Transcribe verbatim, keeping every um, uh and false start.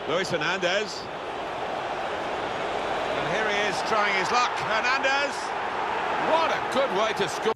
Luis Hernandez. And here he is trying his luck. Hernandez. What a good way to score.